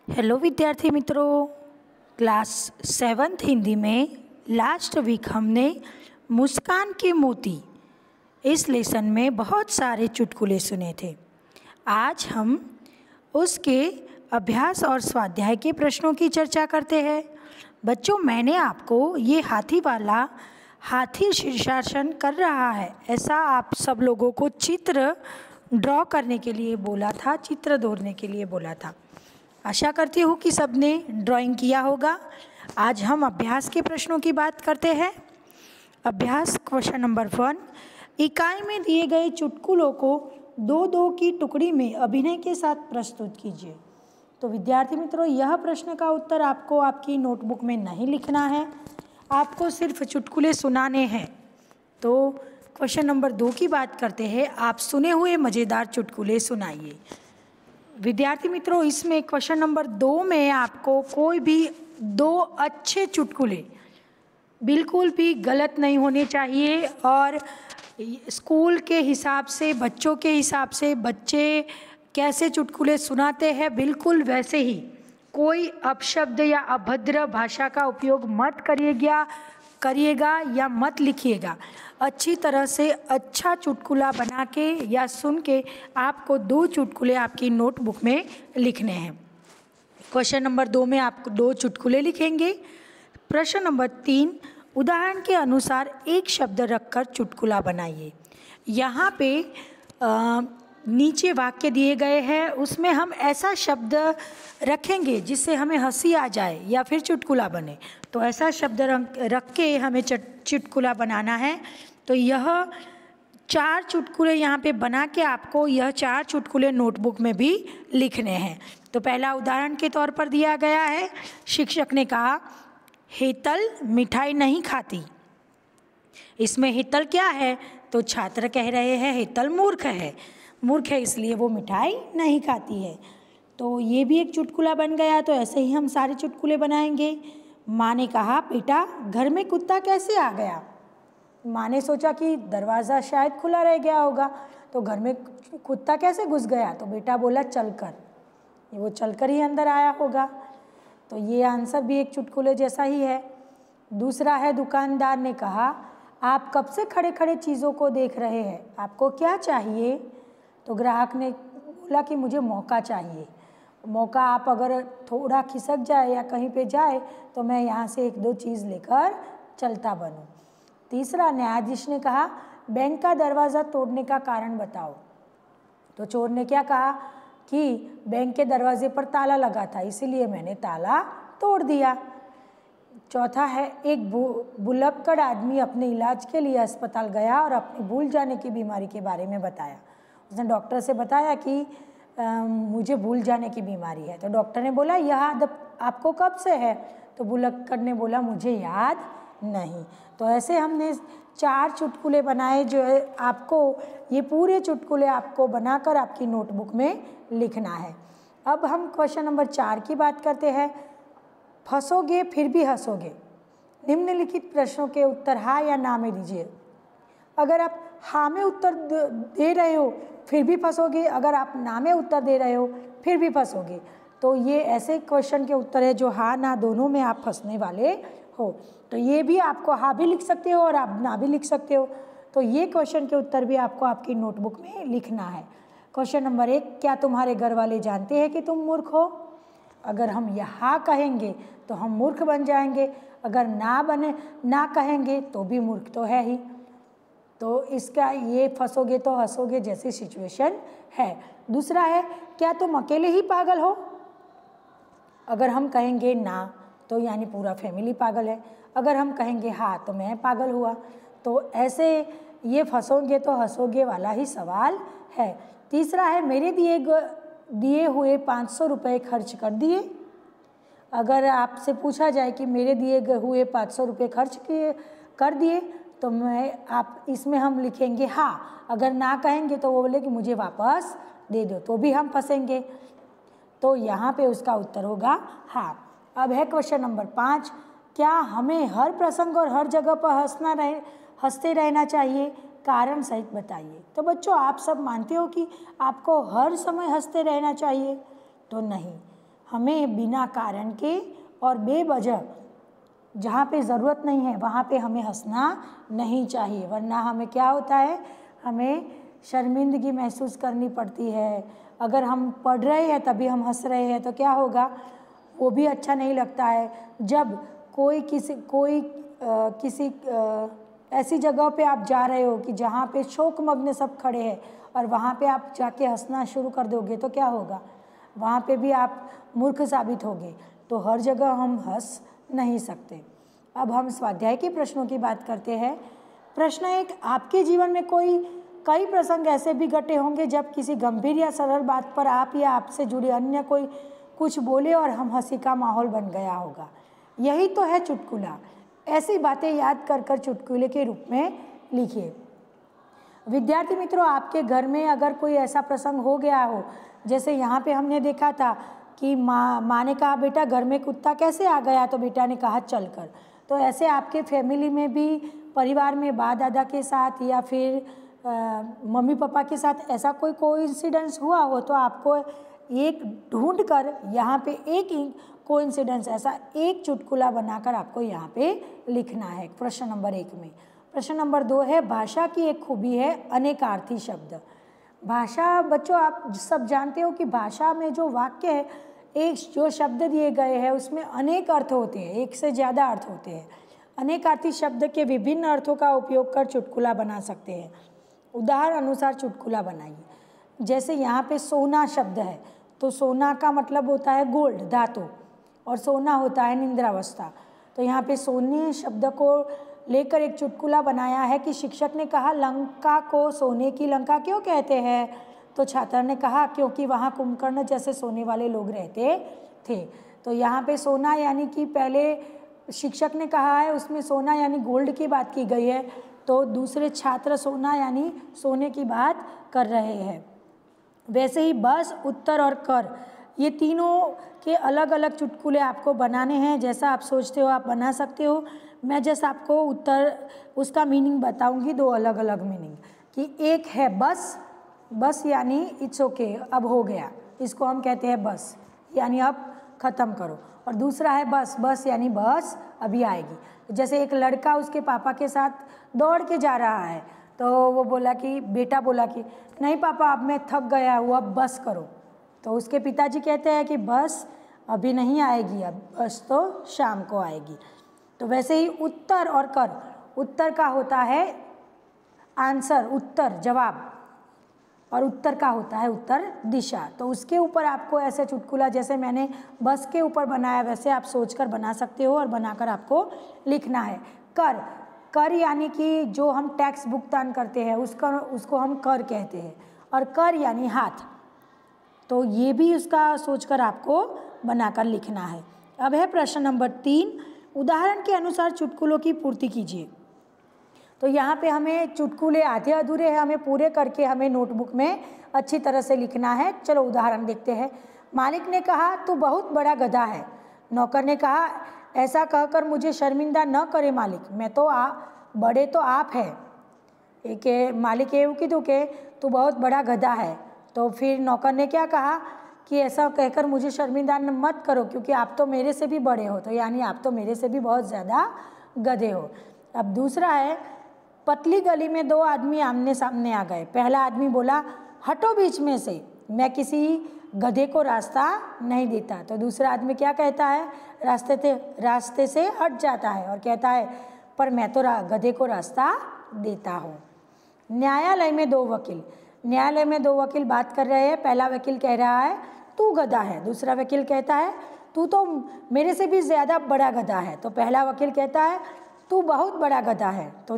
Hello विद्यार्थी मित्रों, class 7th Hindi में लास्ट वीक हमने मुस्कान के मोती इस लेसन में बहुत सारे चुटकुले सुने थे। आज हम उसके अभ्यास और स्वाध्याय के प्रश्नों की चर्चा करते हैं। बच्चों, मैंने आपको ये हाथी शीर्षासन कर रहा है ऐसा आप सब लोगों को चित्र ड्रॉ करने के लिए बोला था, चित्र दौड़ने के लिए बोला था। आशा करती हूँ कि सबने ड्राइंग किया होगा। आज हम अभ्यास के प्रश्नों की बात करते हैं। अभ्यास क्वेश्चन नंबर 1, इकाई में दिए गए चुटकुलों को दो दो की टुकड़ी में अभिनय के साथ प्रस्तुत कीजिए। तो विद्यार्थी मित्रों, यह प्रश्न का उत्तर आपको आपकी नोटबुक में नहीं लिखना है, आपको सिर्फ चुटकुले सुनाने हैं। तो क्वेश्चन नंबर 2 की बात करते हैं। आप सुने हुए मज़ेदार चुटकुले सुनाइए। विद्यार्थी मित्रों, इसमें क्वेश्चन नंबर 2 में आपको कोई भी 2 अच्छे चुटकुले, बिल्कुल भी गलत नहीं होने चाहिए और स्कूल के हिसाब से, बच्चों के हिसाब से बच्चे कैसे चुटकुले सुनाते हैं बिल्कुल वैसे ही, कोई अपशब्द या अभद्र भाषा का उपयोग मत करिएगा या मत लिखिएगा। अच्छी तरह से अच्छा चुटकुला बना के या सुन के आपको 2 चुटकुले आपकी नोटबुक में लिखने हैं। क्वेश्चन नंबर 2 में आप 2 चुटकुले लिखेंगे। प्रश्न नंबर 3, उदाहरण के अनुसार एक शब्द रखकर चुटकुला बनाइए। यहाँ पे नीचे वाक्य दिए गए हैं, उसमें हम ऐसा शब्द रखेंगे जिससे हमें हंसी आ जाए या फिर चुटकुला बने। तो ऐसा शब्द रख के हमें चुटकुला बनाना है। तो यह 4 चुटकुले यहाँ पे बना के आपको यह 4 चुटकुले नोटबुक में भी लिखने हैं। तो पहला उदाहरण के तौर पर दिया गया है, शिक्षक ने कहा, हेतल मिठाई नहीं खाती। इसमें हेतल क्या है? तो छात्र कह रहे हैं हेतल मूर्ख है इसलिए वो मिठाई नहीं खाती है। तो ये भी एक चुटकुला बन गया। तो ऐसे ही हम सारे चुटकुले बनाएंगे। माँ ने कहा, बेटा घर में कुत्ता कैसे आ गया? माँ ने सोचा कि दरवाज़ा शायद खुला रह गया होगा, तो घर में कुत्ता कैसे घुस गया? तो बेटा बोला चलकर, वो चलकर ही अंदर आया होगा। तो ये आंसर भी एक चुटकुले जैसा ही है। दूसरा है, दुकानदार ने कहा, आप कब से खड़े खड़े चीज़ों को देख रहे हैं, आपको क्या चाहिए? तो ग्राहक ने बोला कि मुझे मौका चाहिए। मौका आप अगर थोड़ा खिसक जाए या कहीं पे जाए तो मैं यहाँ से 1-2 चीज़ लेकर चलता बनूँ। तीसरा, न्यायाधीश ने कहा, बैंक का दरवाज़ा तोड़ने का कारण बताओ। तो चोर ने क्या कहा कि बैंक के दरवाजे पर ताला लगा था, इसीलिए मैंने ताला तोड़ दिया। चौथा है, एक भुलक्कड़ आदमी अपने इलाज के लिए अस्पताल गया और अपनी भूल जाने की बीमारी के बारे में बताया। उसने डॉक्टर से बताया कि मुझे भूल जाने की बीमारी है। तो डॉक्टर ने बोला, यह आदत आपको कब से है? तो भुलक्कड़ ने बोला, मुझे याद नहीं। तो ऐसे हमने 4 चुटकुले बनाए जो है, आपको ये पूरे चुटकुले आपको बनाकर आपकी नोटबुक में लिखना है। अब हम क्वेश्चन नंबर 4 की बात करते हैं। फंसोगे फिर भी हंसोगे। निम्नलिखित प्रश्नों के उत्तर हाँ या ना में दीजिए। अगर आप हाँ में उत्तर दे रहे हो फिर भी फंसोगे, अगर आप ना में उत्तर दे रहे हो फिर भी फंसोगे। तो ये ऐसे क्वेश्चन के उत्तर है जो हाँ ना दोनों में आप फंसने वाले हो। तो ये भी आपको हाँ भी लिख सकते हो और आप ना भी लिख सकते हो। तो ये क्वेश्चन के उत्तर भी आपको आपकी नोटबुक में लिखना है। क्वेश्चन नंबर 1, क्या तुम्हारे घर वाले जानते हैं कि तुम मूर्ख हो? अगर हम यहाँ कहेंगे तो हम मूर्ख बन जाएंगे, अगर ना कहेंगे तो भी मूर्ख तो है ही। तो इसका ये फंसोगे तो हंसोगे जैसी सिचुएशन है। दूसरा है, क्या तुम अकेले ही पागल हो? अगर हम कहेंगे ना तो यानी पूरा फैमिली पागल है, अगर हम कहेंगे हाँ तो मैं पागल हुआ। तो ऐसे ये फंसोगे तो हंसोगे वाला ही सवाल है। तीसरा है, मेरे दिए हुए 500 रुपये खर्च कर दिए। अगर आपसे पूछा जाए कि मेरे दिए हुए 500 रुपये खर्च कर दिए तो आप इसमें हम लिखेंगे हाँ। अगर ना कहेंगे तो वो बोले कि मुझे वापस दे दो, तो भी हम फंसेंगे। तो यहाँ पे उसका उत्तर होगा हाँ। अब है क्वेश्चन नंबर 5, क्या हमें हर प्रसंग और हर जगह पर हंसते रहना चाहिए? कारण सहित बताइए। तो बच्चों, आप सब मानते हो कि आपको हर समय हंसते रहना चाहिए? तो नहीं, हमें बिना कारण के और बेवजह जहाँ पे ज़रूरत नहीं है वहाँ पे हमें हंसना नहीं चाहिए, वरना हमें क्या होता है, हमें शर्मिंदगी महसूस करनी पड़ती है। अगर हम पढ़ रहे हैं तभी हम हंस रहे हैं तो क्या होगा, वो भी अच्छा नहीं लगता है। जब कोई किसी ऐसी जगह पे आप जा रहे हो कि जहाँ पे शोकमग्न सब खड़े हैं और वहाँ पे आप जाके हंसना शुरू कर दोगे तो क्या होगा, वहाँ पे भी आप मूर्ख साबित होगे। तो हर जगह हम हंस नहीं सकते। अब हम स्वाध्याय के प्रश्नों की बात करते हैं। प्रश्न 1, आपके जीवन में कई प्रसंग ऐसे भी घटे होंगे जब किसी गंभीर या सरल बात पर आप या आपसे जुड़े अन्य कोई कुछ बोले और हम हंसी का माहौल बन गया होगा। यही तो है चुटकुला। ऐसी बातें याद कर कर चुटकुले के रूप में लिखिए। विद्यार्थी मित्रों, आपके घर में अगर कोई ऐसा प्रसंग हो गया हो, जैसे यहाँ पे हमने देखा था कि माँ ने कहा बेटा घर में कुत्ता कैसे आ गया, तो बेटा ने कहा चल कर। तो ऐसे आपके फैमिली में भी, परिवार में बाप दादा के साथ या फिर मम्मी पापा के साथ ऐसा कोई कोइंसिडेंस हुआ हो तो आपको एक ढूंढ कर यहाँ पे एक कोइंसिडेंस, ऐसा एक चुटकुला बनाकर आपको यहाँ पे लिखना है प्रश्न नंबर 1 में। प्रश्न नंबर 2 है, भाषा की एक खूबी है अनेकार्थी शब्द। भाषा बच्चों, आप सब जानते हो कि भाषा में जो वाक्य है, एक जो शब्द दिए गए हैं उसमें अनेक अर्थ होते हैं, एक से ज़्यादा अर्थ होते हैं। अनेकार्थी शब्द के विभिन्न अर्थों का उपयोग कर चुटकुला बना सकते हैं। उदाहरण अनुसार चुटकुला बनाइए। जैसे यहाँ पे सोना शब्द है, तो सोना का मतलब होता है गोल्ड, धातु, और सोना होता है निंद्रावस्था। तो यहाँ पे सोने शब्द को लेकर एक चुटकुला बनाया है कि शिक्षक ने कहा लंका को सोने की लंका क्यों कहते हैं, तो छात्र ने कहा क्योंकि वहाँ कुंभकर्ण जैसे सोने वाले लोग रहते थे। तो यहाँ पे सोना यानी कि पहले शिक्षक ने कहा है, उसमें सोना यानी गोल्ड की बात की गई है, तो दूसरे छात्र सोना यानी सोने की बात कर रहे हैं। वैसे ही बस, उत्तर और कर, ये तीनों के अलग अलग चुटकुले आपको बनाने हैं। जैसा आप सोचते हो आप बना सकते हो। मैं जैसे आपको उत्तर उसका मीनिंग बताऊंगी, 2 अलग अलग मीनिंग। कि एक है बस, बस यानी इट्स ओके, अब हो गया, इसको हम कहते हैं बस, यानी अब ख़त्म करो। और दूसरा है बस, बस यानी बस अभी आएगी। जैसे एक लड़का उसके पापा के साथ दौड़ के जा रहा है, तो वो बोला कि बेटा बोला कि नहीं पापा अब मैं थक गया हूँ, अब बस करो। तो उसके पिताजी कहते हैं कि बस अभी नहीं आएगी, अब बस तो शाम को आएगी। तो वैसे ही उत्तर और कर, उत्तर का होता है आंसर, उत्तर जवाब, और उत्तर का होता है उत्तर दिशा। तो उसके ऊपर आपको ऐसे चुटकुला जैसे मैंने बस के ऊपर बनाया वैसे आप सोचकर बना सकते हो और बनाकर आपको लिखना है। कर, कर यानी कि जो हम टैक्स भुगतान करते हैं उसको हम कर कहते हैं, और कर यानी हाथ। तो ये भी उसका सोचकर आपको बनाकर लिखना है। अब है प्रश्न नंबर 3, उदाहरण के अनुसार चुटकुलों की पूर्ति कीजिए। तो यहाँ पे हमें चुटकुले आधे अधूरे हैं, हमें पूरे करके हमें नोटबुक में अच्छी तरह से लिखना है। चलो उदाहरण देखते हैं। मालिक ने कहा तू बहुत बड़ा गधा है। नौकर ने कहा ऐसा कहकर मुझे शर्मिंदा न करे मालिक, मैं तो बड़े तो आप हैं। एक मालिक એવું કીધું કે तू बहुत बड़ा गधा है। तो फिर नौकर ने क्या कहा कि ऐसा कहकर मुझे शर्मिंदा मत करो क्योंकि आप तो मेरे से भी बड़े हो, तो यानी आप तो मेरे से भी बहुत ज़्यादा गधे हो। अब दूसरा है, पतली गली में 2 आदमी आमने सामने आ गए। पहला आदमी बोला हटो बीच में से, मैं किसी गधे को रास्ता नहीं देता। तो दूसरा आदमी क्या कहता है, रास्ते से हट जाता है और कहता है पर मैं तो गधे को रास्ता देता हूँ। न्यायालय में 2 वकील, न्यायालय में 2 वकील बात कर रहे हैं। पहला वकील कह रहा है तू गधा है, दूसरा वकील कहता है तू तो मेरे से भी ज़्यादा बड़ा गधा है। तो पहला वकील कहता है तू बहुत बड़ा गधा है। तो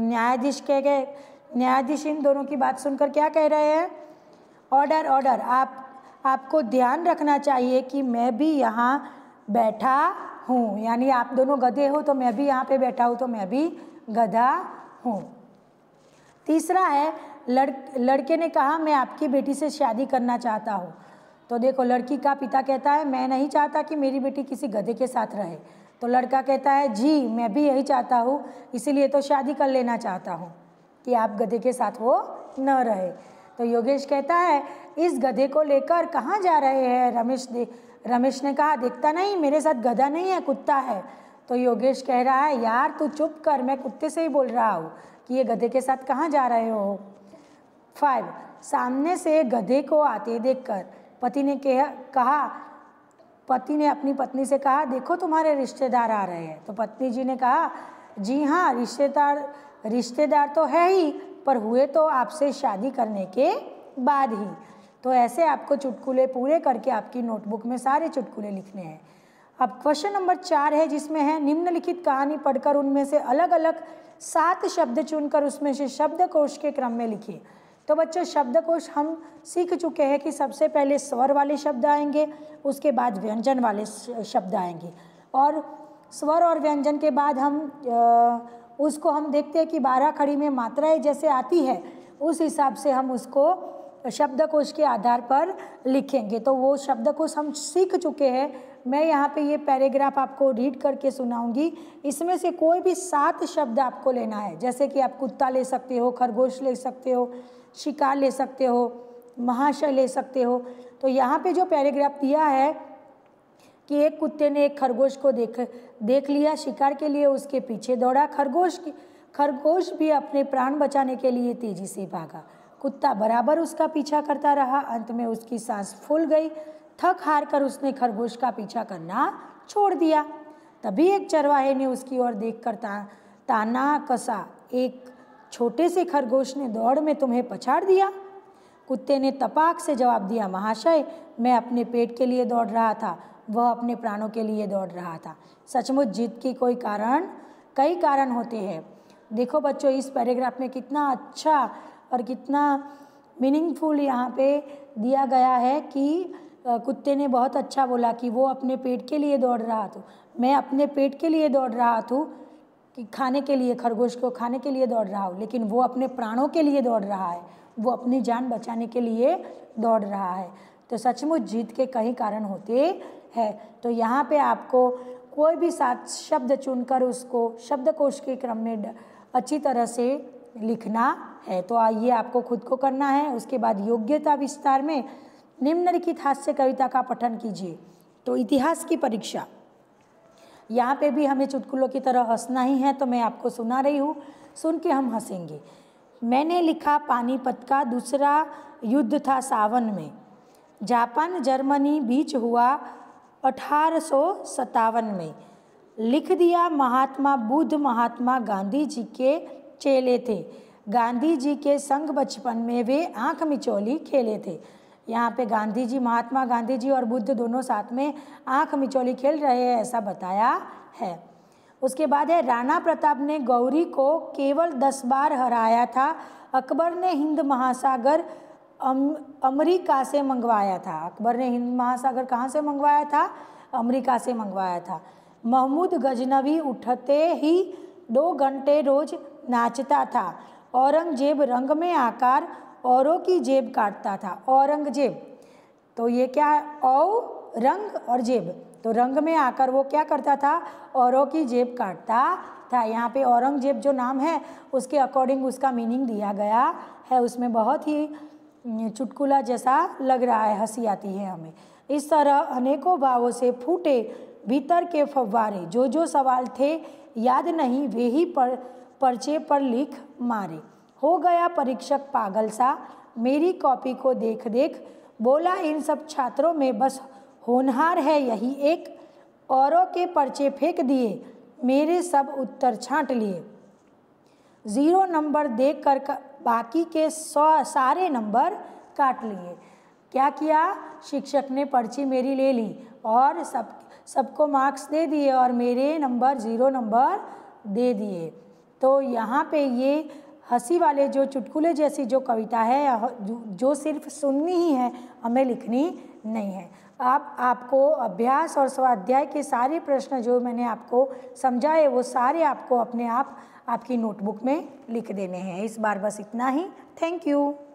न्यायाधीश इन दोनों की बात सुनकर क्या कह रहे हैं, ऑर्डर ऑर्डर, आपको ध्यान रखना चाहिए कि मैं भी यहाँ बैठा हूँ, यानी आप दोनों गधे हो तो मैं भी यहाँ पे बैठा हूँ, तो मैं भी गधा हूँ। तीसरा है, लड़के ने कहा मैं आपकी बेटी से शादी करना चाहता हूँ। तो देखो लड़की का पिता कहता है मैं नहीं चाहता कि मेरी बेटी किसी गधे के साथ रहे। तो लड़का कहता है जी मैं भी यही चाहता हूँ, इसीलिए तो शादी कर लेना चाहता हूँ कि आप गधे के साथ वो न रहे। तो योगेश कहता है इस गधे को लेकर कहाँ जा रहे हैं रमेश ने कहा देखता नहीं मेरे साथ गधा नहीं है कुत्ता है। तो योगेश कह रहा है यार तू चुप कर, मैं कुत्ते से ही बोल रहा हूँ कि ये गधे के साथ कहाँ जा रहे हो। 5 सामने से गधे को आते देखकर पति ने अपनी पत्नी से कहा देखो तुम्हारे रिश्तेदार आ रहे हैं। तो पत्नी जी ने कहा जी हाँ रिश्तेदार तो है ही, पर हुए तो आपसे शादी करने के बाद ही। तो ऐसे आपको चुटकुले पूरे करके आपकी नोटबुक में सारे चुटकुले लिखने हैं। अब क्वेश्चन नंबर 4 है जिसमें है निम्नलिखित कहानी पढ़कर उनमें से अलग अलग 7 शब्द चुनकर उसमें से शब्दकोश के क्रम में लिखिए। तो बच्चों शब्दकोश हम सीख चुके हैं कि सबसे पहले स्वर वाले शब्द आएंगे, उसके बाद व्यंजन वाले शब्द आएंगे, और स्वर और व्यंजन के बाद उसको हम देखते हैं कि 12 खड़ी में मात्राएं जैसे आती है उस हिसाब से हम उसको शब्दकोश के आधार पर लिखेंगे। तो वो शब्दकोश हम सीख चुके हैं। मैं यहाँ पे ये पैराग्राफ आपको रीड करके सुनाऊंगी। इसमें से कोई भी 7 शब्द आपको लेना है, जैसे कि आप कुत्ता ले सकते हो, खरगोश ले सकते हो, शिकार ले सकते हो, महाशय ले सकते हो। तो यहाँ पे जो पैराग्राफ दिया है कि एक कुत्ते ने एक खरगोश को देख लिया, शिकार के लिए उसके पीछे दौड़ा। खरगोश भी अपने प्राण बचाने के लिए तेजी से भागा। कुत्ता बराबर उसका पीछा करता रहा। अंत में उसकी सांस फूल गई। थक हार कर उसने खरगोश का पीछा करना छोड़ दिया। तभी एक चरवाहे ने उसकी ओर देखकर ताना कसा, एक छोटे से खरगोश ने दौड़ में तुम्हें पछाड़ दिया। कुत्ते ने तपाक से जवाब दिया महाशय मैं अपने पेट के लिए दौड़ रहा था, वह अपने प्राणों के लिए दौड़ रहा था। सचमुच जीत की कई कारण होते हैं। देखो बच्चों इस पैराग्राफ में कितना अच्छा और कितना मीनिंगफुल यहाँ पे दिया गया है कि कुत्ते ने बहुत अच्छा बोला कि वो अपने पेट के लिए दौड़ रहा था। मैं अपने पेट के लिए दौड़ रहा था कि खाने के लिए, खरगोश को खाने के लिए दौड़ रहा हूँ, लेकिन वो अपने प्राणों के लिए दौड़ रहा है, वो अपनी जान बचाने के लिए दौड़ रहा है। तो सचमुच जीत के कई कारण होते हैं। तो यहाँ पे आपको कोई भी 7 शब्द चुनकर उसको शब्दकोश के क्रम में अच्छी तरह से लिखना है। तो ये आपको खुद को करना है। उसके बाद योग्यता विस्तार में निम्नलिखित हास्य कविता का पठन कीजिए। तो इतिहास की परीक्षा, यहाँ पे भी हमें चुटकुलों की तरह हंसना ही है, तो मैं आपको सुना रही हूँ, सुन के हम हंसेंगे। मैंने लिखा पानीपत का दूसरा युद्ध था सावन में, जापान जर्मनी बीच हुआ 1857 में। लिख दिया महात्मा बुद्ध महात्मा गांधी जी के चेले थे, गांधी जी के संग बचपन में वे आँख मिचौली खेले थे। यहाँ पे गांधी जी, महात्मा गांधी जी और बुद्ध दोनों साथ में आँख मिचौली खेल रहे हैं ऐसा बताया है। उसके बाद है राणा प्रताप ने गौरी को केवल 10 बार हराया था। अकबर ने हिंद महासागर अमेरिका से मंगवाया था। अकबर ने हिंद महासागर कहाँ से मंगवाया था? अमेरिका से मंगवाया था। महमूद गजनवी उठते ही 2 घंटे रोज नाचता था। औरंगजेब रंग में आकर औरों की जेब काटता था। औरंगजेब, तो ये क्या है? रंग और जेब, तो रंग में आकर वो क्या करता था? औरों की जेब काटता था। यहाँ पे औरंगजेब जो नाम है उसके अकॉर्डिंग उसका मीनिंग दिया गया है। उसमें बहुत ही चुटकुला जैसा लग रहा है, हंसी आती है हमें। इस तरह अनेकों भावों से फूटे भीतर के फव्वारे, जो सवाल थे याद नहीं वे ही पर्चे पर लिख मारे। हो गया परीक्षक पागल सा, मेरी कॉपी को देख देख बोला इन सब छात्रों में बस होनहार है यही एक। औरों के पर्चे फेंक दिए, मेरे सब उत्तर छांट लिए। 0 नंबर देख कर बाकी के 100 सारे नंबर काट लिए। क्या किया? शिक्षक ने पर्ची मेरी ले ली और सबको मार्क्स दे दिए और मेरे नंबर 0 नंबर दे दिए। तो यहाँ पे ये हंसी वाले जो चुटकुले जैसी जो कविता है जो सिर्फ सुननी ही है, हमें लिखनी नहीं है। आपको अभ्यास और स्वाध्याय के सारे प्रश्न जो मैंने आपको समझाए वो सारे आपको अपने आप आपकी नोटबुक में लिख देने हैं। इस बार बस इतना ही। Thank you.